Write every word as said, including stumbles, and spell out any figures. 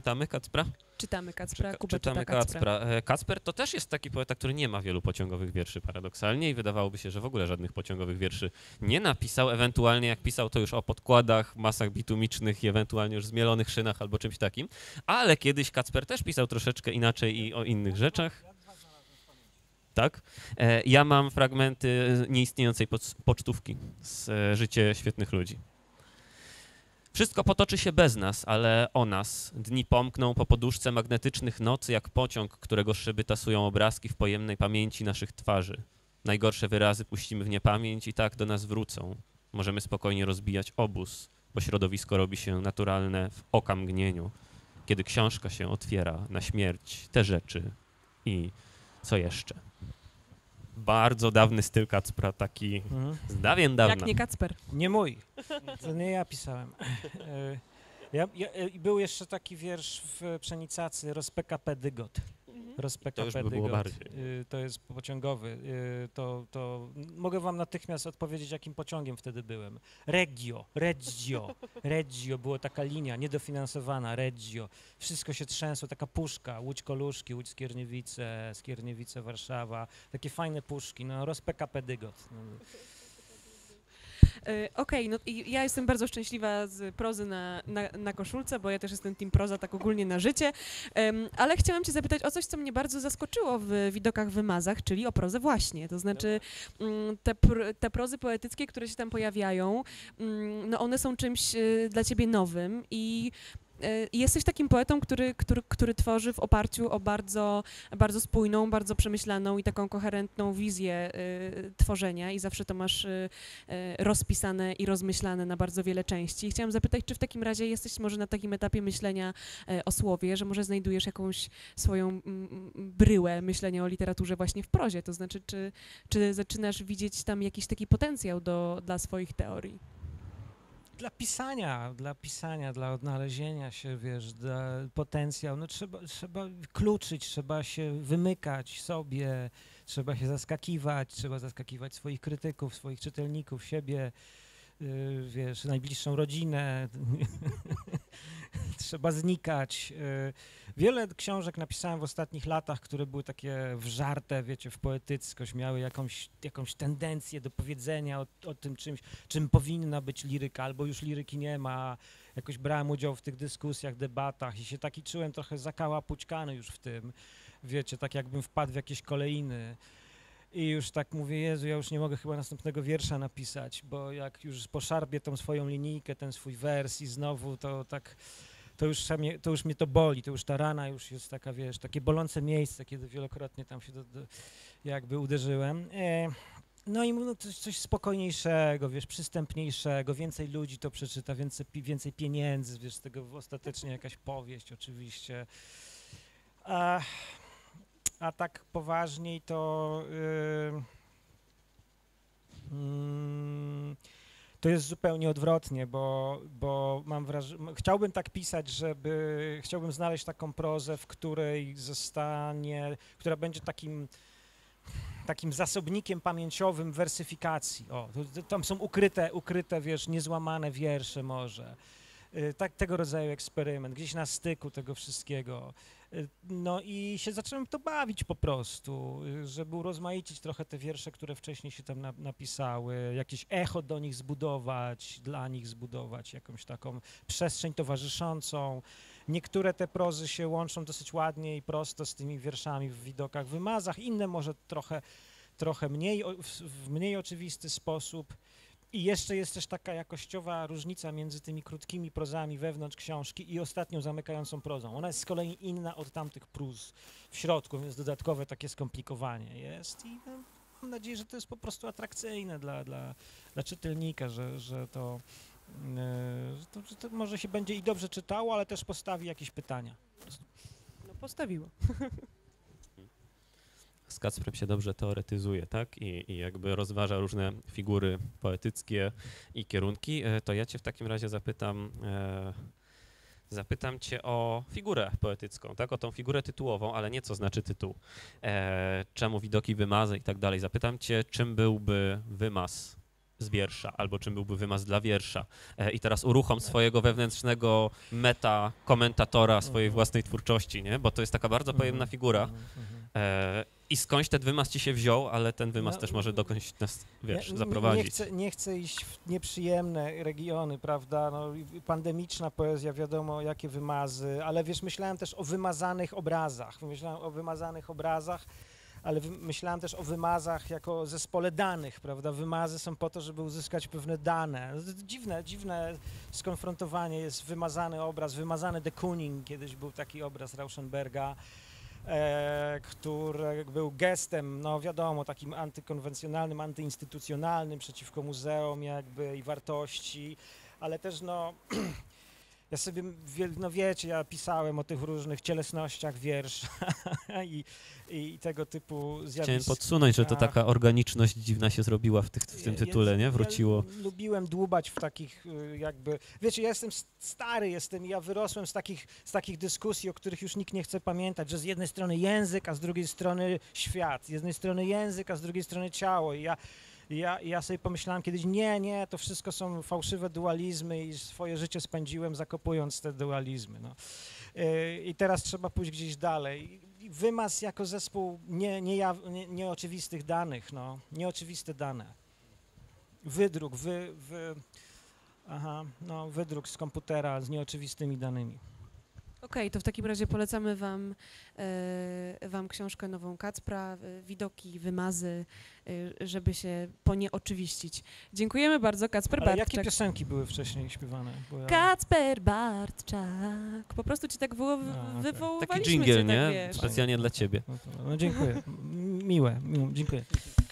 czytamy Kacpra? Czytamy Kacpra, Czyka, Kuba czytamy czyta Kacpra. Kacpra. Kacper to też jest taki poeta, który nie ma wielu pociągowych wierszy paradoksalnie i wydawałoby się, że w ogóle żadnych pociągowych wierszy nie napisał, ewentualnie jak pisał to już o podkładach, masach bitumicznych i ewentualnie już zmielonych szynach albo czymś takim, ale kiedyś Kacper też pisał troszeczkę inaczej i o innych rzeczach. Tak? Ja mam fragmenty nieistniejącej pocztówki z Życie świetnych ludzi. Wszystko potoczy się bez nas, ale o nas. Dni pomkną po poduszce magnetycznych nocy jak pociąg, którego szyby tasują obrazki w pojemnej pamięci naszych twarzy. Najgorsze wyrazy puścimy w niepamięć i tak do nas wrócą. Możemy spokojnie rozbijać obóz, bo środowisko robi się naturalne w okamgnieniu, kiedy książka się otwiera na śmierć, te rzeczy i co jeszcze. Bardzo dawny styl Kacpra, taki Mhm. z dawien dawna. Jak nie Kacper. Nie mój. To nie ja pisałem. E, Ja, ja, e, był jeszcze taki wiersz w Pszenicacy, Rozpeka Pedygot. Rozpeka To już by było Pedygot. bardziej. Y, To jest pociągowy. Y, To, to mogę wam natychmiast odpowiedzieć, jakim pociągiem wtedy byłem. Reggio, Reggio, Reggio, była taka linia niedofinansowana, Reggio. Wszystko się trzęsło, taka puszka, Łódź Koluszki, Łódź Skierniewice, Skierniewice, Warszawa. Takie fajne puszki, no Rozpeka Pedygot. No. E, Okej, no i ja jestem bardzo szczęśliwa z prozy na, na, na koszulce, bo ja też jestem team proza tak ogólnie na życie, Em, ale chciałam cię zapytać o coś, co mnie bardzo zaskoczyło w Widokach Wymazach, czyli o prozę właśnie, to znaczy mm, te, pr, te prozy poetyckie, które się tam pojawiają, mm, no one są czymś e, dla ciebie nowym i e, jesteś takim poetą, który, który, który tworzy w oparciu o bardzo, bardzo spójną, bardzo przemyślaną i taką koherentną wizję e, tworzenia i zawsze to masz e, e, rozpisane i rozmyślane na bardzo wiele części. I chciałam zapytać, czy w takim razie jesteś może na takim etapie myślenia e, o słowie, że może znajdujesz jakąś swoją mm, mm, bryłę myślenia o literaturze właśnie w prozie, to znaczy, czy, czy zaczynasz widzieć tam jakiś taki potencjał do, dla swoich teorii? Dla pisania, dla pisania, dla odnalezienia się, wiesz, dla potencjał, no trzeba, trzeba kluczyć, trzeba się wymykać sobie, trzeba się zaskakiwać, trzeba zaskakiwać swoich krytyków, swoich czytelników, siebie, yy, wiesz, najbliższą rodzinę, trzeba znikać. Yy. Wiele książek napisałem w ostatnich latach, które były takie wżarte, wiecie, w poetyckość, miały jakąś, jakąś tendencję do powiedzenia o, o tym czymś, czym powinna być liryka, albo już liryki nie ma. Jakoś brałem udział w tych dyskusjach, debatach i się taki czułem trochę zakałapućkany już w tym, wiecie, tak jakbym wpadł w jakieś kolejny. I już tak mówię, Jezu, ja już nie mogę chyba następnego wiersza napisać, bo jak już poszarpię tą swoją linijkę, ten swój wers i znowu to tak, to już, mnie, to już mnie to boli, to już ta rana już jest taka, wiesz, takie bolące miejsce, kiedy wielokrotnie tam się do, do, jakby uderzyłem. E, no i no, coś, coś spokojniejszego, wiesz, przystępniejszego, więcej ludzi to przeczyta, więcej, więcej pieniędzy, wiesz, z tego ostatecznie jakaś powieść oczywiście. A, a tak poważniej to yy, yy, to jest zupełnie odwrotnie, bo, bo mam wrażenie, chciałbym tak pisać, żeby, chciałbym znaleźć taką prozę, w której zostanie, która będzie takim takim zasobnikiem pamięciowym wersyfikacji. O, to, tam są ukryte, ukryte, wiesz, niezłamane wiersze może. Y, tak, tego rodzaju eksperyment, gdzieś na styku tego wszystkiego. Y, no i się zacząłem w to bawić po prostu, y, żeby urozmaicić trochę te wiersze, które wcześniej się tam na, napisały, jakieś echo do nich zbudować, dla nich zbudować jakąś taką przestrzeń towarzyszącą. Niektóre te prozy się łączą dosyć ładnie i prosto z tymi wierszami w Widokach Wymazach, inne może trochę, trochę mniej, w mniej oczywisty sposób. I jeszcze jest też taka jakościowa różnica między tymi krótkimi prozami wewnątrz książki i ostatnią zamykającą prozą. Ona jest z kolei inna od tamtych próz w środku, więc dodatkowe takie skomplikowanie jest. I no, mam nadzieję, że to jest po prostu atrakcyjne dla, dla, dla czytelnika, że, że to... Że to, że to może się będzie i dobrze czytało, ale też postawi jakieś pytania. No postawiło. Z Kacprem się dobrze teoretyzuje, tak? I, I jakby rozważa różne figury poetyckie i kierunki. To ja cię w takim razie zapytam, e, zapytam cię o figurę poetycką, tak? O tą figurę tytułową, ale nie co znaczy tytuł. E, czemu Widoki, Wymazy i tak dalej. Zapytam cię, czym byłby wymaz z wiersza, albo czym byłby wymaz dla wiersza. E, I teraz uruchom swojego wewnętrznego meta komentatora swojej Mhm. własnej twórczości, nie? Bo to jest taka bardzo pojemna Mhm, figura. mhm, mhm. E, I skądś ten wymaz ci się wziął, ale ten wymaz No, też może dokądś nas, wiesz, Nie- zaprowadzić. Nie chcę, nie chcę iść w nieprzyjemne regiony, prawda? No, i pandemiczna poezja, wiadomo, jakie wymazy, ale wiesz, myślałem też o wymazanych obrazach. Myślałem o wymazanych obrazach, ale wy- myślałem też o wymazach jako zespole danych, prawda? Wymazy są po to, żeby uzyskać pewne dane. Dziwne, dziwne skonfrontowanie jest wymazany obraz, wymazany de Kooning, kiedyś był taki obraz Rauschenberga, e, który był gestem, no wiadomo, takim antykonwencjonalnym, antyinstytucjonalnym przeciwko muzeum jakby i wartości, ale też no, ja sobie, wie- no wiecie, ja pisałem o tych różnych cielesnościach wiersza i, i tego typu Chciałem zjawisk. podsunąć, że to Ach. taka organiczność dziwna się zrobiła w, tych, w tym Ja- tytule, ja- nie? Wróciło. Ja lubiłem dłubać w takich y, jakby, wiecie, ja jestem s- stary, jestem, ja wyrosłem z takich, z takich dyskusji, o których już nikt nie chce pamiętać, że z jednej strony język, a z drugiej strony świat, z jednej strony język, a z drugiej strony ciało i ja, ja, ja sobie pomyślałem kiedyś, nie, nie, to wszystko są fałszywe dualizmy i swoje życie spędziłem zakopując te dualizmy, no. Y, I teraz trzeba pójść gdzieś dalej. I Wymaz jako zespół nie, niejaw- nie, nieoczywistych danych, no, nieoczywiste dane. Wydruk, wy, wy, aha, no, wydruk z komputera z nieoczywistymi danymi. Okej, to w takim razie polecamy wam, e, wam książkę nową Kacpra, e, widoki, wymazy, e, żeby się ponieoczywiścić. Dziękujemy bardzo, Kacper Ale jakie Bartczak. piosenki były wcześniej śpiewane? Bo ja- Kacper Bartczak. Po prostu ci tak wywo- A, okej. wywoływaliśmy Taki cię, dżingiel, tak nie? wiesz. Specjalnie dla ciebie. No, to, no dziękuję. M- Miłe, miłe, dziękuję.